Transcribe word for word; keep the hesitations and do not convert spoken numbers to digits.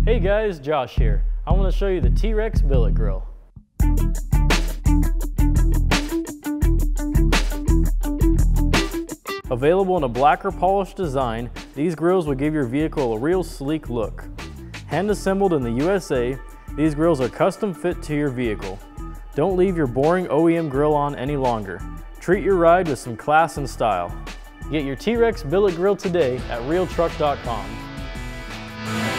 Hey guys, Josh here. I want to show you the T-Rex Billet Grille. Available in a black or polished design, these grills will give your vehicle a real sleek look. Hand assembled in the U S A, these grills are custom fit to your vehicle. Don't leave your boring O E M grill on any longer. Treat your ride with some class and style. Get your T-Rex Billet Grille today at Real Truck dot com.